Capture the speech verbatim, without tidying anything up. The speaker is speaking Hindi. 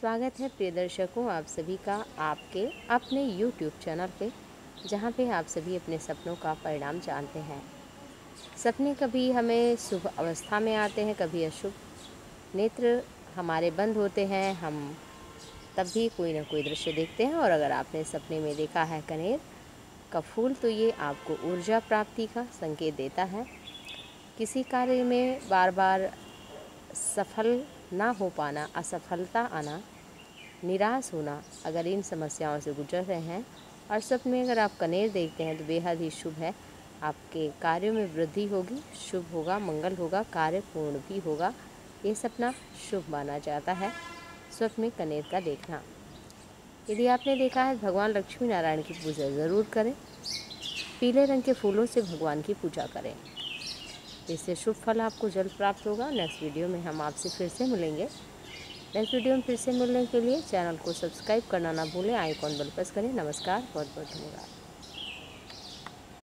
स्वागत है प्रिय दर्शकों आप सभी का आपके अपने यूट्यूब चैनल पे, जहाँ पे आप सभी अपने सपनों का परिणाम जानते हैं। सपने कभी हमें शुभ अवस्था में आते हैं, कभी अशुभ। नेत्र हमारे बंद होते हैं, हम तब भी कोई ना कोई दृश्य देखते हैं। और अगर आपने सपने में देखा है कनेर का फूल, तो ये आपको ऊर्जा प्राप्ति का संकेत देता है। किसी कार्य में बार बार सफल ना हो पाना, असफलता आना, निराश होना, अगर इन समस्याओं से गुजर रहे हैं और सपने में अगर आप कनेर देखते हैं तो बेहद ही शुभ है। आपके कार्यों में वृद्धि होगी, शुभ होगा, मंगल होगा, कार्य पूर्ण भी होगा। ये सपना शुभ माना जाता है, स्वप्न में कनेर का देखना। यदि आपने देखा है, भगवान लक्ष्मी नारायण की पूजा ज़रूर करें। पीले रंग के फूलों से भगवान की पूजा करें, इससे शुभ फल आपको जल्द प्राप्त होगा। नेक्स्ट वीडियो में हम आपसे फिर से मिलेंगे। नेक्स्ट वीडियो में फिर से मिलने के लिए चैनल को सब्सक्राइब करना ना भूलें, आइकॉन बेल प्रेस करें। नमस्कार, बहुत बहुत धन्यवाद।